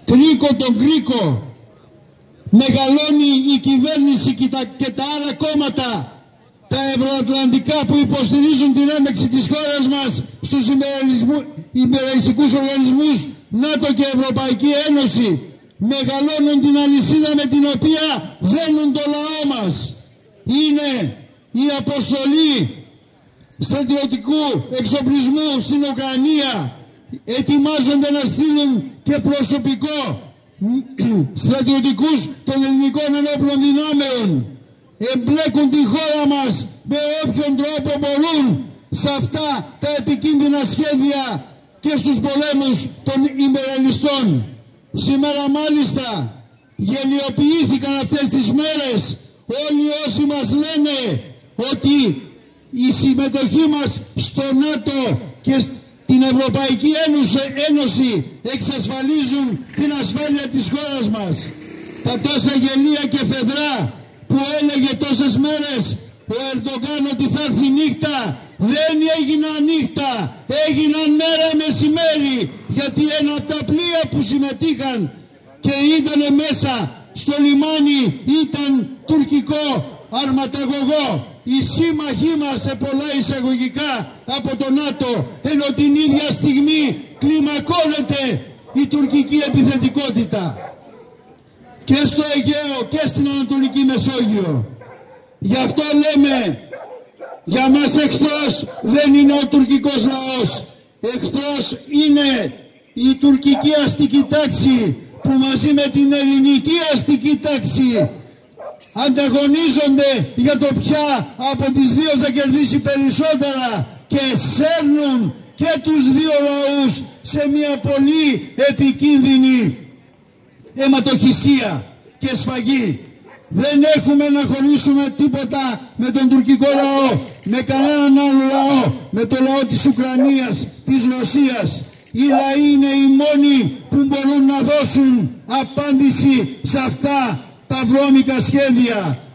κρίκο τον κρίκο. Μεγαλώνει η κυβέρνηση και τα άλλα κόμματα, τα ευρωατλαντικά, που υποστηρίζουν την ένταξη της χώρας μας στους υπερελιστικούς οργανισμούς ΝΑΤΟ και Ευρωπαϊκή Ένωση. Μεγαλώνουν την αλυσίδα με την οποία δένουν το λαό μας. Είναι η αποστολή στρατιωτικού εξοπλισμού στην Ουκρανία. Ετοιμάζονται να στείλουν και προσωπικό, στρατιωτικούς των ελληνικών ενόπλων δυνάμεων. Εμπλέκουν τη χώρα μας με όποιον τρόπο μπορούν σε αυτά τα επικίνδυνα σχέδια και στους πολέμους των υπερελιστών. Σήμερα μάλιστα γελιοποιήθηκαν αυτές τις μέρες όλοι όσοι μας λένε ότι η συμμετοχή μας στο ΝΑΤΟ και την Ευρωπαϊκή Ένωση εξασφαλίζουν την ασφάλεια της χώρας μας. Τα τόσα γελία και φεδρά που έλεγε τόσες μέρες ο Ερντογάν ότι θα έρθει νύχτα, δεν έγιναν νύχτα, έγιναν μέρα μεσημέρι, γιατί ένα από τα πλοία που συμμετείχαν και ήταν μέσα στο λιμάνι ήταν τουρκικό αρματαγωγό. Οι σύμμαχοί μας σε πολλά εισαγωγικά από το ΝΑΤΟ, ενώ την ίδια στιγμή κλιμακώνεται η τουρκική επιθετικότητα και στο Αιγαίο και στην Ανατολική Μεσόγειο. Γι' αυτό λέμε, για μας εχθρός δεν είναι ο τουρκικός λαός. Εχθρός είναι η τουρκική αστική τάξη που μαζί με την ελληνική αστική τάξη ανταγωνίζονται για το ποια από τις δύο θα κερδίσει περισσότερα και σέρνουν και τους δύο λαούς σε μια πολύ επικίνδυνη αιματοχυσία και σφαγή. Δεν έχουμε να χωρίσουμε τίποτα με τον τουρκικό λαό, με κανέναν άλλο λαό, με το λαό της Ουκρανίας, της Ρωσίας. Οι λαοί είναι οι μόνοι που μπορούν να δώσουν απάντηση σε αυτά τα βρώμικα σχέδια.